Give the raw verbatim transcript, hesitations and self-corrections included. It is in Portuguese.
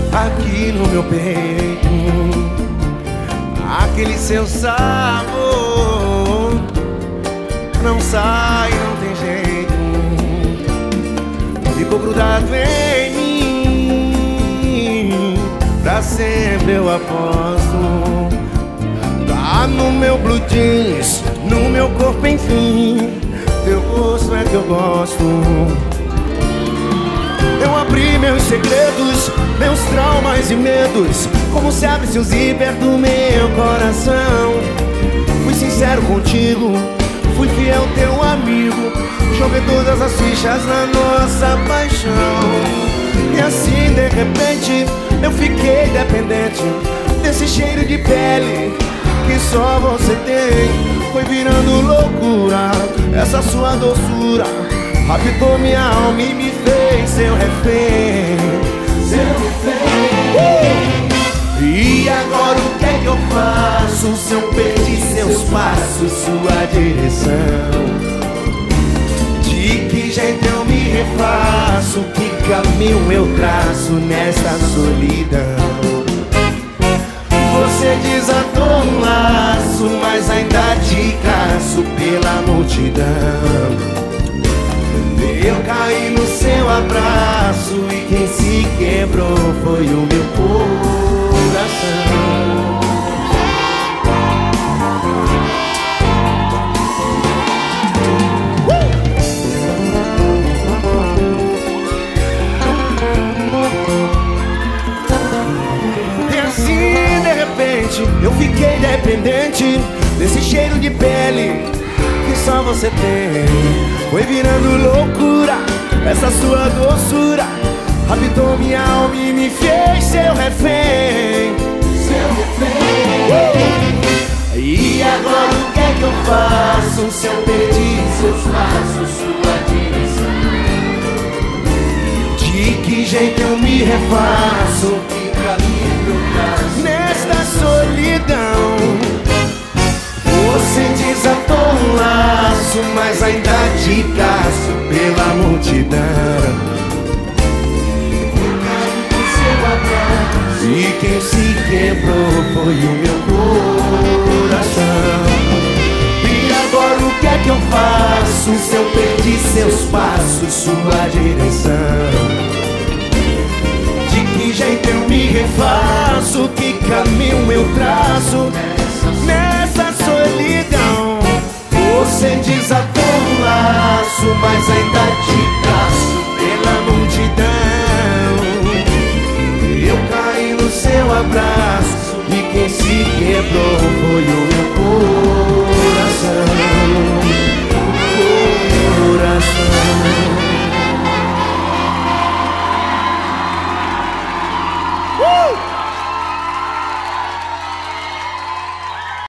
aqui no meu peito, aquele seu sabor não sai, não tem jeito, ficou grudado em mim, pra sempre eu aposto. Tá no meu blue jeans, no meu corpo enfim, teu rosto é que eu gosto. Eu abri meus segredos, meus traumas e medos, como se abre-se o zíper do meu coração. Fui sincero contigo, fui fiel teu amigo, joguei todas as fichas na nossa paixão. E assim de repente eu fiquei dependente desse cheiro de pele que só você tem. Foi virando loucura essa sua doçura, habitou minha alma e me fez seu refém. Seu refém. uh! E agora o que é que eu faço se eu perdi seus passos, sua direção? De que jeito eu me refaço, que caminho eu traço nesta solidão? Você desatou um laço, mas ainda te caço pela multidão. Eu caí no seu abraço e quem se quebrou foi o meu coração. E assim de repente eu fiquei dependente desse cheiro de pele que só você tem. Foi virando loucura essa sua doçura, habitou minha alma e me fez seu refém. Seu refém. uh! E agora o que é que eu faço se eu perdi seus passos, sua direção? De que jeito eu me refaço, que caminho eu traço nesta solidão? Você desatou um laço, mas ainda te caço pela multidão. Eu caí no seu abraço e quem se quebrou foi o meu coração. E agora o que é que eu faço se eu perdi seus passos, sua direção? De que jeito eu me refaço, que caminho eu traço